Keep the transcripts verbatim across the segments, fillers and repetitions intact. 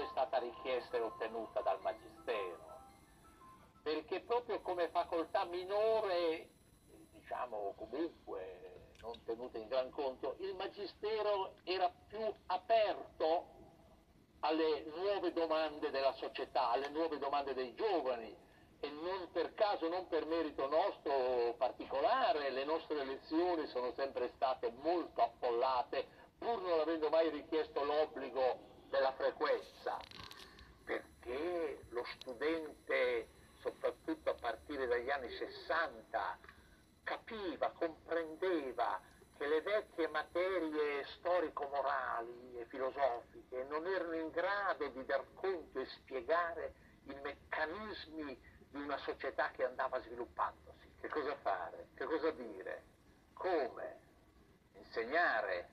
è stata richiesta e ottenuta dal Magistero, perché proprio come facoltà minore, diciamo comunque non tenuta in gran conto, il Magistero era più aperto alle nuove domande della società, alle nuove domande dei giovani, e non per caso, non per merito nostro particolare, le nostre lezioni sono sempre state molto affollate, pur non avendo mai richiesto l'obbligo della frequenza, perché lo studente, soprattutto a partire dagli anni sessanta, capiva, comprendeva che le vecchie materie storico-morali e filosofiche non erano in grado di dar conto e spiegare i meccanismi di una società che andava sviluppandosi. Che cosa fare? Che cosa dire? Come? Insegnare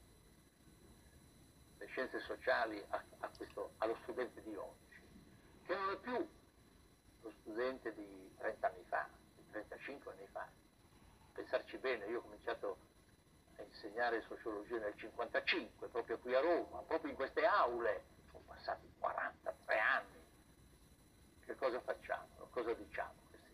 le scienze sociali a, a questo, allo studente di oggi, che non è più lo studente di trenta anni fa, di trentacinque anni fa. Pensarci bene, io ho cominciato a insegnare sociologia nel cinquantacinque, proprio qui a Roma, proprio in queste aule, sono passati quarantatré anni. Che cosa facciamo? Cosa diciamo?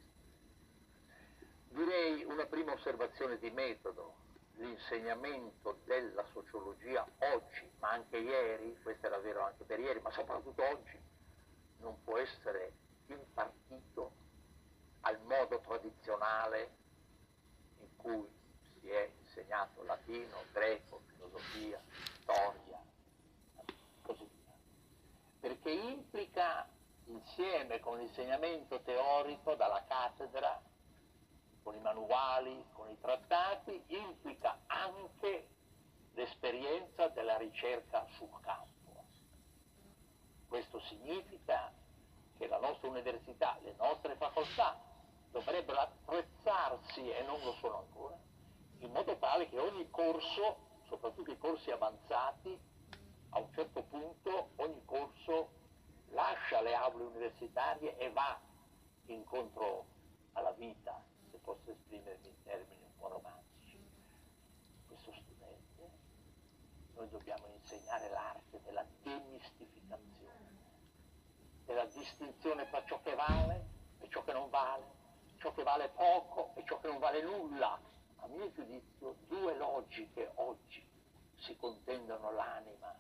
Direi una prima osservazione di metodo: l'insegnamento della sociologia oggi, ma anche ieri, questo era vero anche per ieri, ma soprattutto oggi, non può essere impartito al modo tradizionale in cui si è insegnato latino, greco, filosofia, storia, così via, perché implica, insieme con l'insegnamento teorico dalla cattedra, con i manuali, con i trattati, implica anche l'esperienza della ricerca sul campo. Questo significa che la nostra università, le nostre facoltà dovrebbero attrezzarsi, e non lo sono ancora, in modo tale che ogni corso, soprattutto i corsi avanzati, a un certo punto ogni corso lascia le aule universitarie e va incontro alla vita, se posso esprimermi in termini un po' romantici. Questo studente noi dobbiamo insegnare l'arte della demistificazione, della distinzione tra ciò che vale e ciò che non vale, ciò che vale poco e ciò che non vale nulla. A mio giudizio, due logiche oggi si contendono l'anima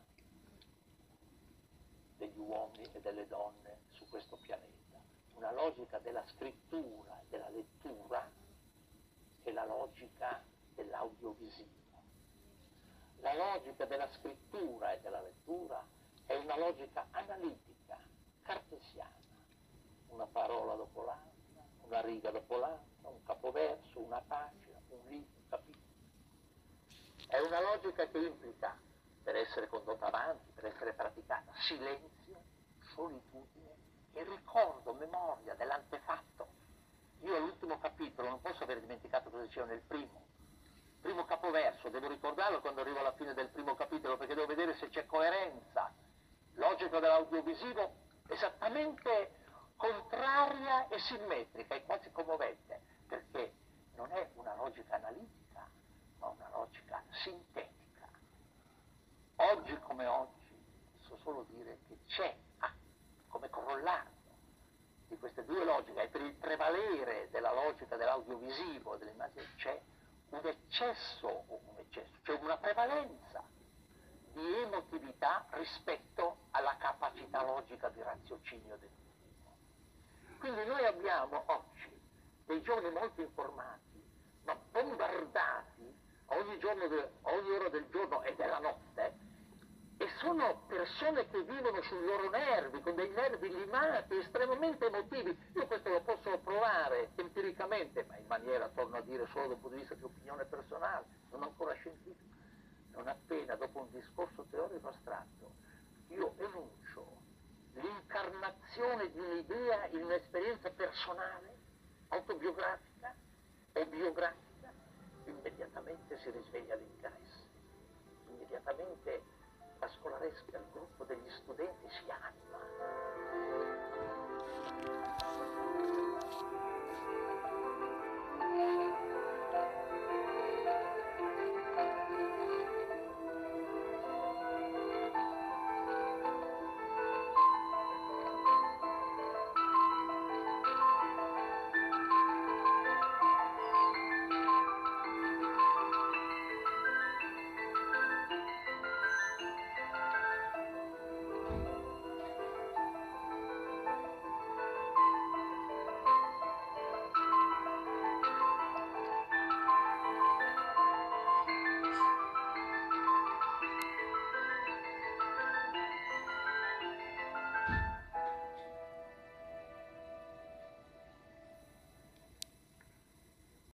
degli uomini e delle donne su questo pianeta. Una logica della scrittura e della lettura e la logica dell'audiovisivo. La logica della scrittura e della lettura è una logica analitica, cartesiana. Una parola dopo l'altra, una riga dopo l'altra, un capoverso, una pagina, un libro, un capitolo. È una logica che implica, per essere condotta avanti, per essere praticata, silenzio, solitudine e ricordo, memoria dell'antefatto. Io all'ultimo capitolo non posso aver dimenticato cosa diceva nel primo. Primo capoverso, devo ricordarlo quando arrivo alla fine del primo capitolo, perché devo vedere se c'è coerenza. Logica dell'audiovisivo esattamente contraria e simmetrica, e quasi commovente, perché non è una logica analitica, ma una logica sintetica. Oggi come oggi, posso solo dire che c'è, ah, come corollario di queste due logiche, e per il prevalere della logica dell'audiovisivo, dell'immagine, c'è un eccesso, o un eccesso, cioè una prevalenza di emotività rispetto alla capacità logica di raziocinio deduttivo. Quindi noi abbiamo oggi dei giovani molto informati, ma bombardati ogni giorno, de, ogni ora del giorno e della notte, e sono persone che vivono sui loro nervi, con dei nervi limati, estremamente emotivi. Io questo lo posso provare empiricamente, ma in maniera, torno a dire, solo dal punto di vista di opinione personale, non ancora scientifica. Non appena, dopo un discorso teorico astratto, io enuncio l'incarnazione di un'idea in un'esperienza personale, autobiografica o biografica, immediatamente si risveglia l'interesse, immediatamente la scolaresca, il gruppo degli studenti si anima.